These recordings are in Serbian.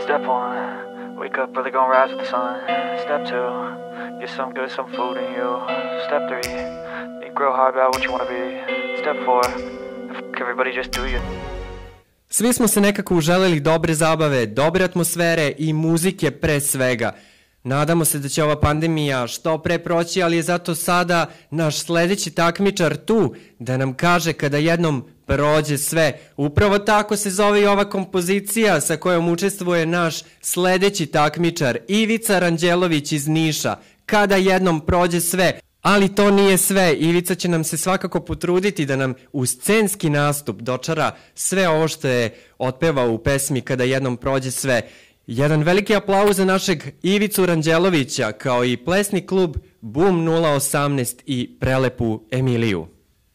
Step one, wake up early, gonna rise with the sun. Step two, get some good, some food in you. Step three, think real hard about what you wanna be. Step four, everybody just do you. Svi smo se nekako uželeli dobre zabave, dobre atmosfere i muzike pre svega. Nadamo se da će ova pandemija što pre proći, ali je zato sada naš sledeći takmičar tu da nam kaže kada jednom prođe sve. Upravo tako se zove i ova kompozicija sa kojom učestvuje naš sledeći takmičar Ivica Ranđelović iz Niša. Kada jednom prođe sve. Ali to nije sve. Ivica će nam se svakako potruditi da nam u scenski nastup dočara sve ovo što je otpevao u pesmi Kada jednom prođe sve. Jedan veliki aplauz za našeg Ivicu Ranđelovića, kao i plesni klub Boom 018 i prelepu Emiliju.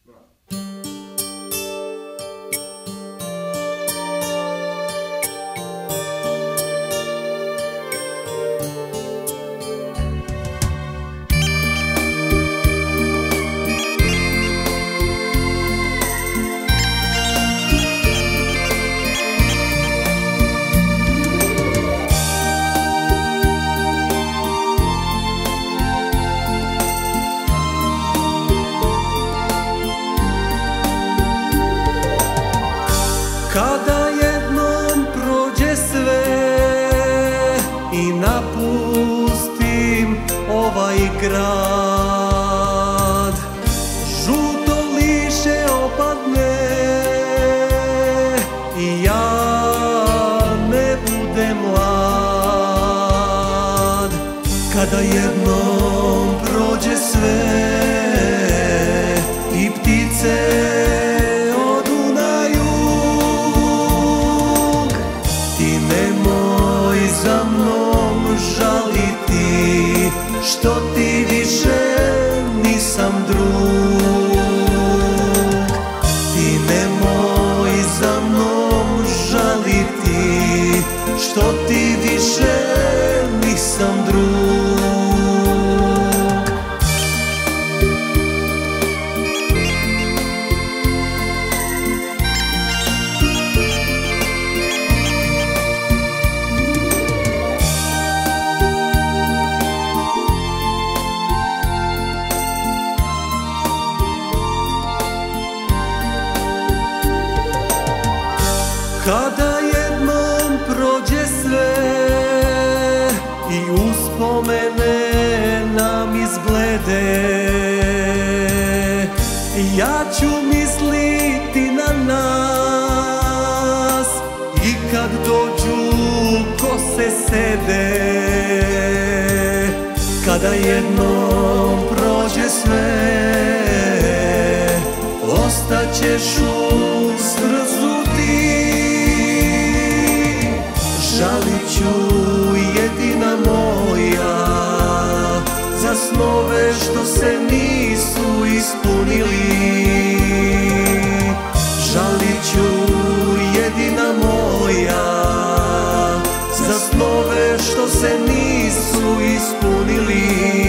Kada jednom prođe sve i napustim ovaj grad, žuto liše opadne i ja ne budem mlad. Kada jednom prođe sve i ptice za mnom žaliti, što ti više nisam drug. Ti nemoj za mnom žaliti, što ti više nisam drug. Kada jednom prođe sve i uspomene nam izblede, ja ću misliti na nas i kad dođu kose sede. Kada jednom prođe sve, ostaćeš u srcu ti. Žalit ću jedina moja za snove što se nisu ispunili. Žalit ću jedina moja za snove što se nisu ispunili.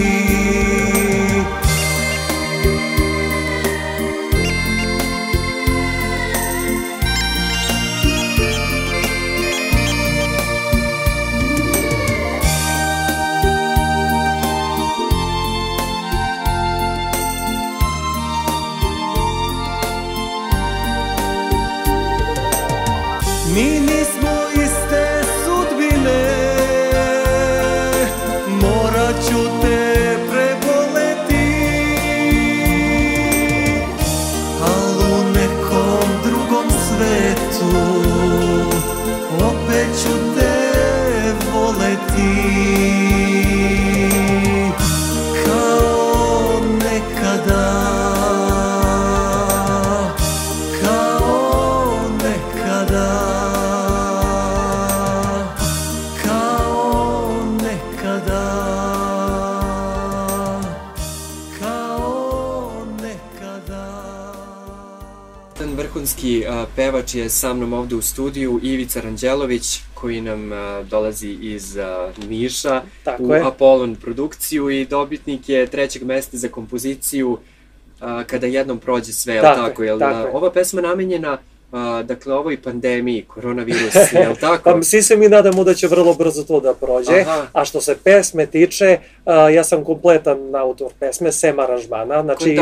Mi nismo iste sudbine, morat ću te preboleti, al u nekom drugom svetu opet ću te voleti. Kao nekada, kao nekada. Vrhunski pevač je sa mnom ovde u studiju, Ivica Ranđelović, koji nam dolazi iz Niša u Apolon produkciju i dobitnik je 3. mesta za kompoziciju Kada jednom prođe sve, je li tako? Ova pesma namenjena dakle, ovoj pandemiji, koronavirus, je li tako? Pa svi se mi nadamo da će vrlo brzo to da prođe, a što se pesme tiče, ja sam kompletan autor pesme, sem aranžmana, znači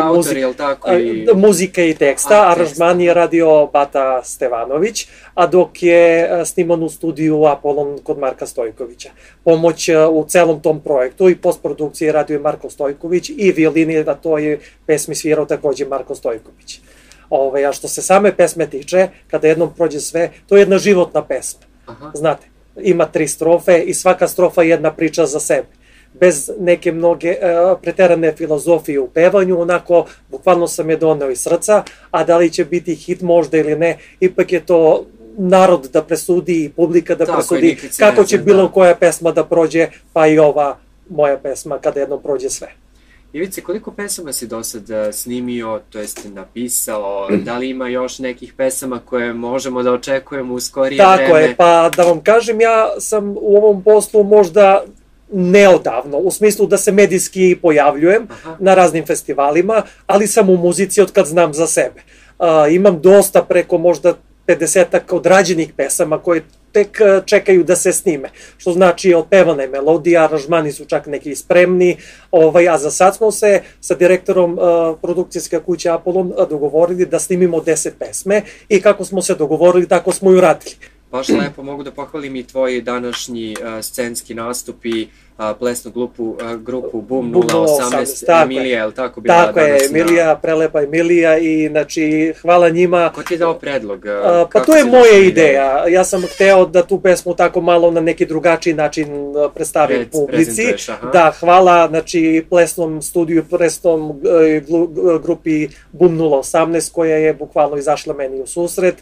muzika i teksta, aranžman je radio Bata Stevanović, a dok je sniman u studiju Apolon kod Marka Stojkovića. Pomoć u celom tom projektu i postprodukciji radio je Marko Stojković i violini na toj pesmi svirao takođe Marko Stojković. A što se same pesme tiče, kada jednom prođe sve, to je jedna životna pesma. Znate, ima 3 strofe i svaka strofa je jedna priča za sebe. Bez neke mnoge preterane filozofije u pevanju, onako, bukvalno sam je doneo iz srca, a da li će biti hit možda ili ne, ipak je to narod da presudi i publika da presudi kako će bilo koja pesma da prođe, pa i ova moja pesma kada jednom prođe sve. Ivice, koliko pesama si do sad snimio, to jest napisao, da li ima još nekih pesama koje možemo da očekujemo u skorije vreme? Tako je, pa da vam kažem, ja sam u ovom poslu možda neodavno, u smislu da se medijski pojavljujem na raznim festivalima, ali sam u muzici od kad znam za sebe. Imam dosta, preko možda 50-ak odrađenih pesama koje tek čekaju da se snime, što znači otpevana je melodija, aranžmani su čak neki spremni, a za sad smo se sa direktorom produkcijske kuće Apolon dogovorili da snimimo 10 pesme i kako smo se dogovorili, tako smo i uradili. Baš lepo, mogu da pohvalim i tvoj današnji scenski nastup i plesnu grupu Boom 018, Emilija, je li tako bila danas? Tako je, Emilija, prelepa Emilija i znači hvala njima. Ko ti je dao predlog? Pa to je moja ideja, ja sam hteo da tu pesmu tako malo na neki drugačiji način predstavim publici. Da, hvala znači plesnom studiju, plesnom grupi Boom 018 koja je bukvalno izašla meni u susret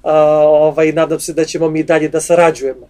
i nadam se da ćemo mi dalje da sarađujemo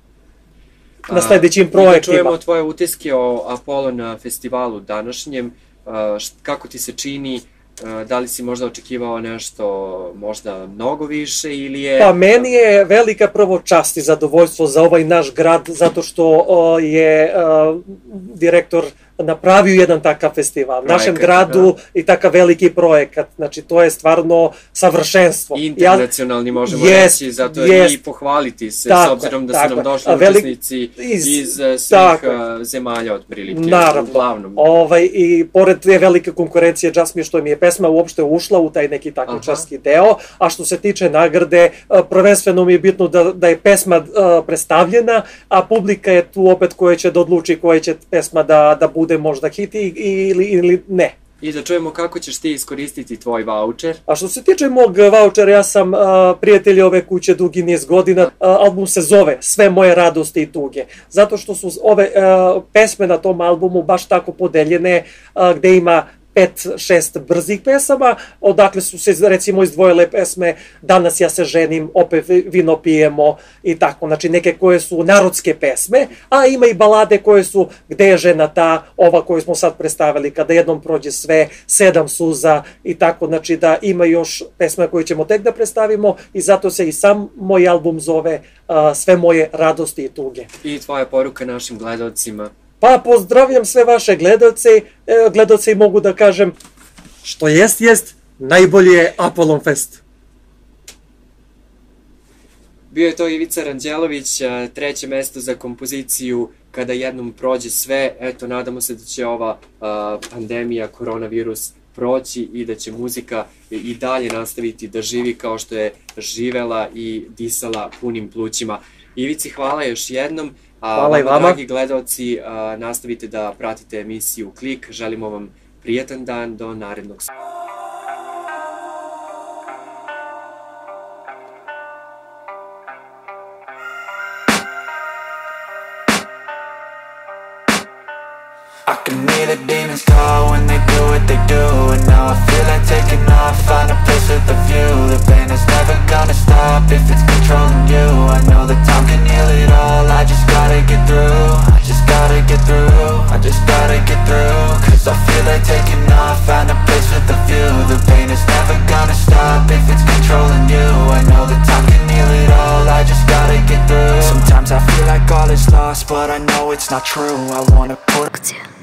na sledećim projektima. Da čujemo tvoje utiske o Apolon festivalu današnjem, kako ti se čini, da li si možda očekivao nešto možda mnogo više ili je... Pa meni je velika prvo čast i zadovoljstvo za ovaj naš grad, zato što je direktor napravio jedan takav festival, našem gradu i takav veliki projekat, znači to je stvarno savršenstvo. Internacionalni možemo reći, zato je i pohvaliti se, s obzirom da su nam došli učesnici iz svih zemalja otprilike. Naravno, i pored te velike konkurencije, čast mi je što mi je pesma uopšte ušla u taj neki takmičarski deo, a što se tiče nagrade, prvenstveno mi je bitno da je pesma predstavljena, a publika je tu opet koja će da odluči koja će pesma da bude možda hit ili ne. I da čujemo kako ćeš ti iskoristiti tvoj vaučer. A što se tiče mog vaučera, ja sam prijatelj ove kuće dugi niz godina. Album se zove Sve moje radosti i tuge. Zato što su ove pesme na tom albumu baš tako podeljene, gde ima 5-6 brzih pesama, odakle su se recimo izdvojile pesme Danas ja se ženim, opet vino pijemo i tako, znači neke koje su narodske pesme, a ima i balade koje su Gde je žena ta, ova koju smo sad predstavili, Kada jednom prođe sve, 7 suza i tako, znači da ima još pesme koje ćemo tek da predstavimo i zato se i sam moj album zove Sve moje radosti i tuge. I tvoja poruka našim gledalcima? Pa pozdravljam sve vaše gledalce i mogu da kažem što jest, najbolji je Apolon Fest. Bio je to Ivica Ranđelović, 3. mesto za kompoziciju Kada jednom prođe sve. Eto, nadamo se da će ova pandemija, koronavirus proći i da će muzika i dalje nastaviti da živi kao što je živela i disala punim plućima. Ivici, hvala još jednom. Hvala i vama. Dragi gledalci, nastavite da pratite emisiju Klik. Želimo vam prijatan dan do narednog. I can hear the demons call when they do what they do. And now I feel like taking off, find a place with a view. The pain is never gonna stop if it's controlling you. I know that time can heal it all, I just gotta get through. I just gotta get through, I just gotta get through. Cause I feel like taking off, find a place with a view. The pain is never gonna stop if it's controlling you. I know that time can heal it all, I just gotta get through. Sometimes I feel like all is lost, but I know it's not true. I wanna put